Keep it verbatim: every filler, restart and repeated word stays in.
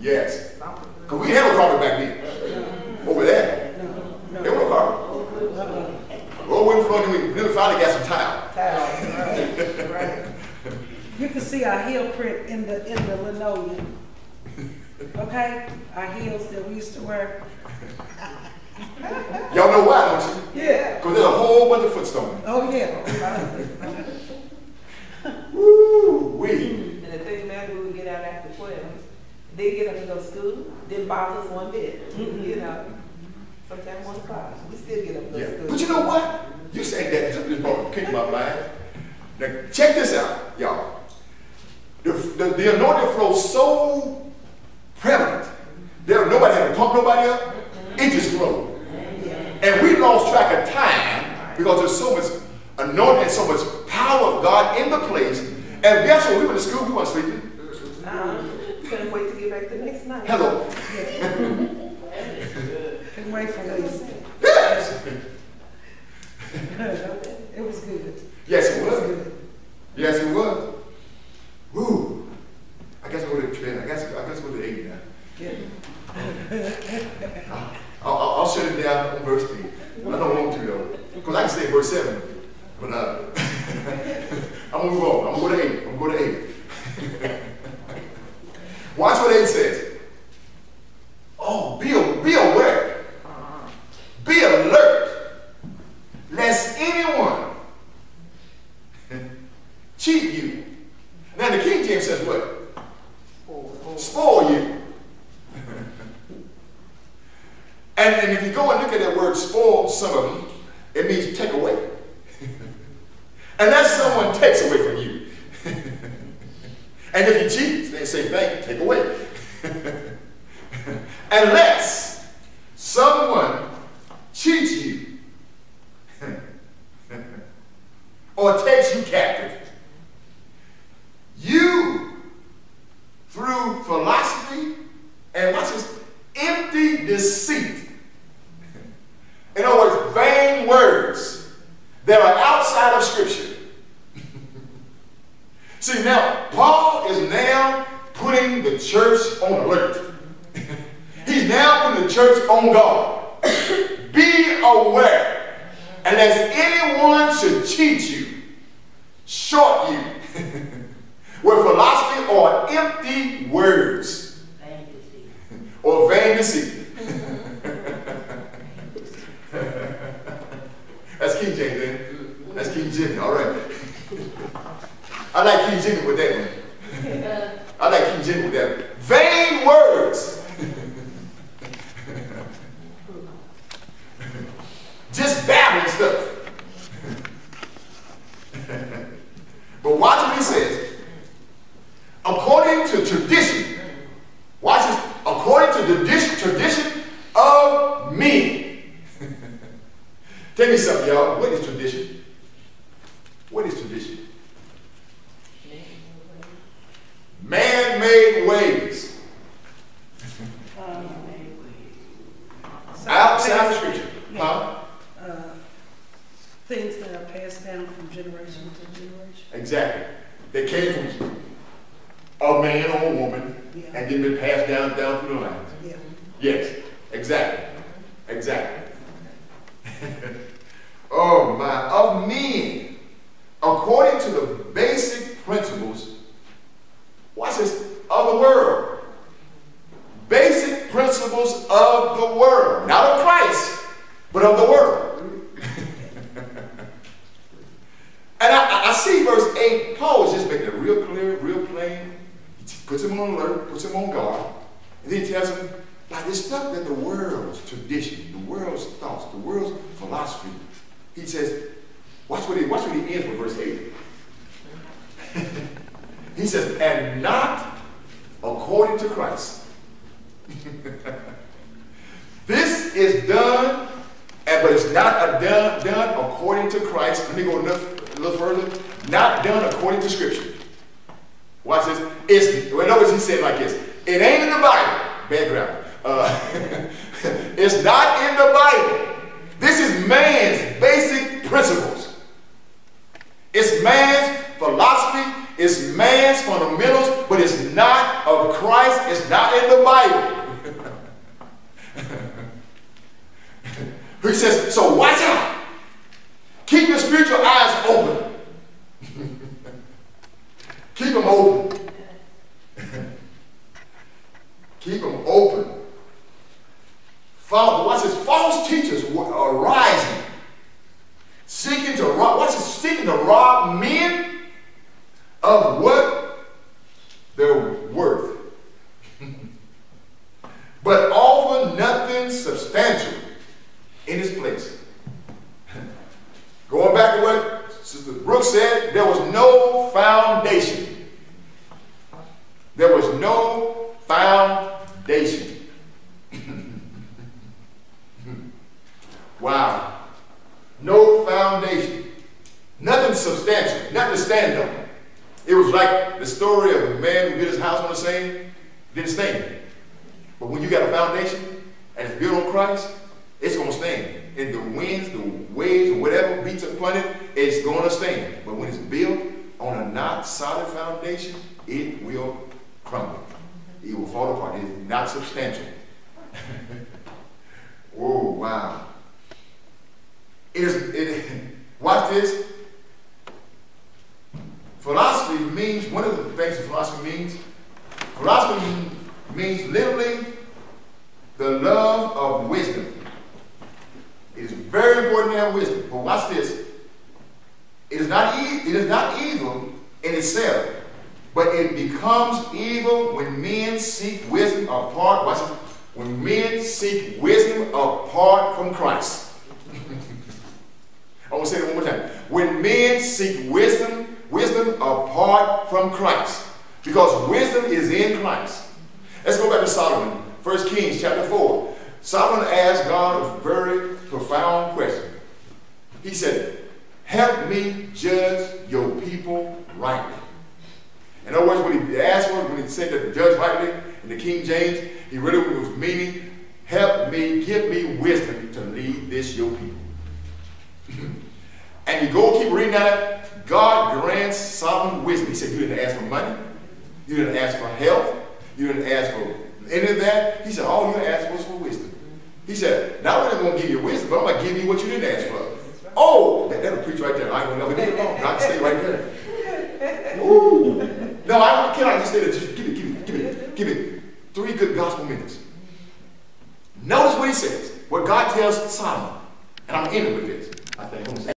Yes. Because we didn't have a carpet back then. Over there. There was no carpet. Oh, we finally, we finally got some tile. Tile, right. Right. You can see our heel print in the in the linoleum. Okay? Our heels that we used to wear. Y'all know why, don't you? Yeah. Because there's a whole bunch of footstones. Oh, yeah. Woo wee. And the thing about it, we would get out after twelve. They get up and go to school, didn't bother us one bit. Mm-hmm. You know, sometimes one o'clock. We still get up and go Yeah. to school. But you know what? You said that just this moment kicked my mind. Now, check this out, y'all. The, the, the anointing flow so prevalent. There, nobody had to pump nobody up. It just flowed. And we lost track of time because there's so much anointing and so much power of God in the place. And guess what? We went to school, we weren't sleeping. Uh, couldn't wait to get back the next night. Hello. Couldn't wait for this. Yes. It was good. Yes, it was. Good. Yes, it was. Woo. I guess I go to ten. I guess I guess I go to eight now. Yeah. I'll, I'll, I'll shut it down on verse eight. I don't want to though, because I can say verse seven. But uh, I'm gonna move on. I'm gonna go to eight. I'm gonna go to eight. Watch what eight says. Oh, be be aware. Be alert, lest anyone cheat you. Now the King James says what? Spoil you. and, and if you go and look at that word spoil, some of them, it means take away. Unless someone takes away from you. And if you cheat, they say thing, take away. Unless someone cheats you or takes you captive, you, through philosophy and what's this? Empty deceit. In other words, vain words that are outside of Scripture. See, now, Paul is now putting the church on alert. He's now putting the church on guard. Be aware, unless anyone should cheat you, short you, with philosophy or empty words, Vain deceit. or vain deceit. That's King James, then. That's King Jimmy, all right. I like King Jimmy with that one. I like King Jimmy with that one. Vain words. Just babbling stuff. But watch what he says. According to tradition, watch this, according to the tradition, tradition of men. Tell me something, y'all. What is tradition? What is tradition? Man-made ways. Um, Outside the Scripture. Yeah. Huh? Uh, things that are passed down from generation to generation. Exactly. They came from a man or a woman, Yeah. and then been passed down down through the lines. Yeah. Yes, exactly. Exactly. Oh my, of men, according to the basic principles, watch this, of the world. Basic principles of the world. Not of Christ, but of the world. And I, I see verse eight, Paul is just making it real clear, real plain. He puts him on alert, puts him on guard. And then he tells him, by this stuff that the world's tradition, the world's thoughts, the world's philosophy, he says, watch what he, watch what he ends with verse eight. He says, and not according to Christ. This is done, and but it's not a done, done according to Christ. Let me go a little, a little further. Not done according to Scripture. Watch this. It's, well, notice he said it like this. It ain't in the Bible. Bad grammar. Uh, it's not in the Bible. This is man's basic principles. It's man's philosophy. It's man's fundamentals, but it's not of Christ. It's not in the Bible. says, so watch out. Keep your spiritual eyes open. Keep them open. Keep them open. Father, watch this. False teachers are rising, seeking to rob. Watch this, seeking to rob men of what they're worth, but offer nothing substantial in its place. Going back to what Sister Brooks said, there was no foundation. There was no foundation. Wow. No foundation. Nothing substantial. Nothing to stand on. It was like the story of a man who built his house on the sand, didn't stand. But when you got a foundation and it's built on Christ, it's going to stand. And the winds, the waves, or whatever beats upon it, it's going to stand. But when it's built on a not solid foundation, it will crumble. It will fall apart. It is not substantial. Oh, wow. It is, it, watch this. Philosophy means, one of the things that philosophy means, philosophy means literally the love of wisdom. It is very important to have wisdom. But watch this. It is not, e it is not evil in itself, but it becomes evil when men seek wisdom apart. Watch this. When men seek wisdom apart from Christ. I want to say that one more time. When men seek wisdom, wisdom apart from Christ. Because wisdom is in Christ. Let's go back to Solomon, First Kings chapter four. Solomon asked God a very profound question. He said, help me judge your people rightly. In other words, when he asked for, when he said that judge rightly in the King James, he really was meaning, help me, give me wisdom to lead this your people. And you go keep reading that, God grants Solomon wisdom. He said, you didn't ask for money. You didn't ask for health. You didn't ask for any of that. He said, all you asked was for wisdom. He said, not only am I going to give you wisdom, but I'm going to give you what you didn't ask for. Oh, that, that'll preach right there. I ain't going to never get it wrong. I can stay right there. Ooh. No, I cannot just stay there. Just give me, give me, give me, give me three good gospel minutes. Notice what he says, what God tells Solomon. And I'm ending with this. I think.